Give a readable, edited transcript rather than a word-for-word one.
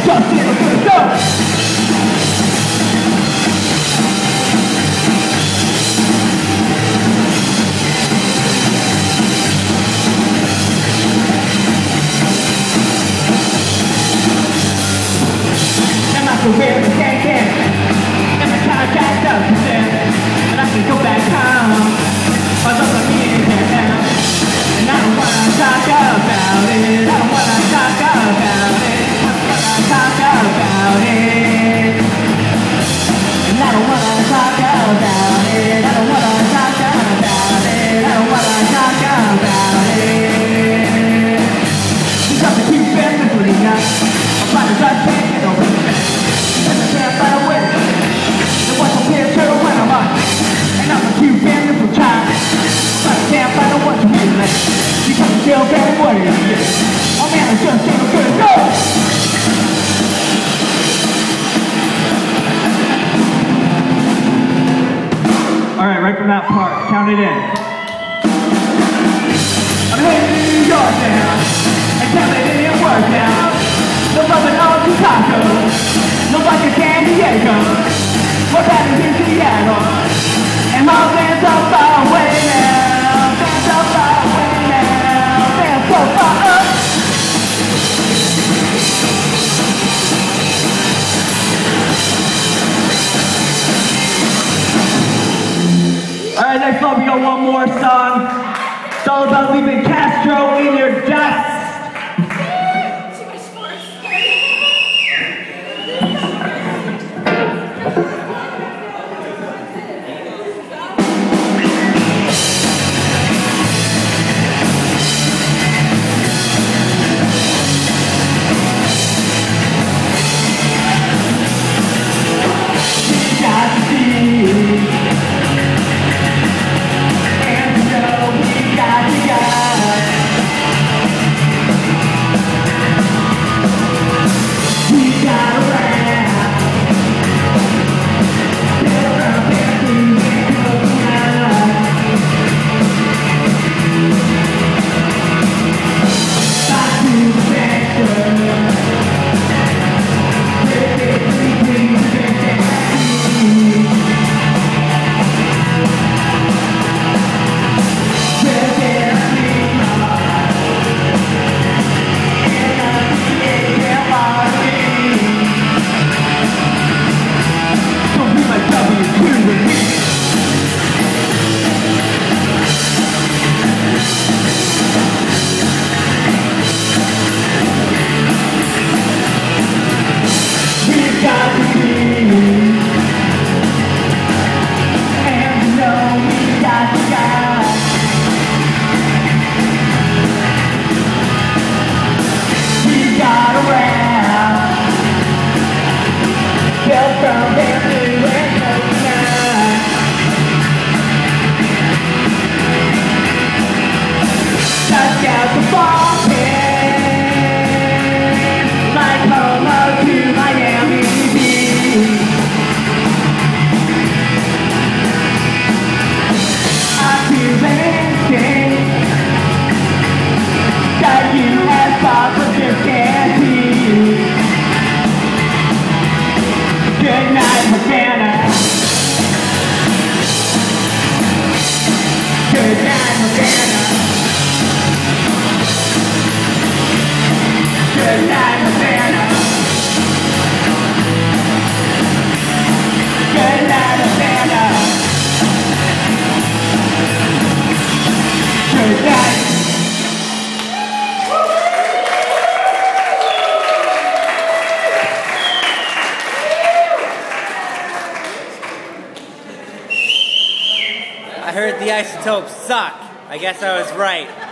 just in a good go. Am I so real to take it? Am I trying to catch up to them? And I can go back home. Although I'm in here now. And I don't wanna talk about it. I don't wanna talk about it. I don't wanna talk about it. And I don't wanna talk about it. I don't wanna talk about it. I don't wanna talk about it. Because I keep feeling pretty nice. I'm trying to try taking over the fence. And I can't find a way. There was a picture when I'm on. And I'm a cute feeling for time. But I can't find a one to relate. Because I'm still getting what it is. Oh man, I just ain't good to go. Alright, right from that part, count it in. I'm heading to New York now. And tell me it didn't work now. No rubbing on to tacos. No like a San Diego. We're back in Seattle. And my fans are far away now. Fans are far away now. Fans so far up. Alright, next up we got one more song. It's all about leaving Castro in your dust. Goodnight, Havana. Goodnight, Havana. Goodnight, Havana. Goodnight, Havana. Goodnight. I heard the Isotopes suck. I guess I was right.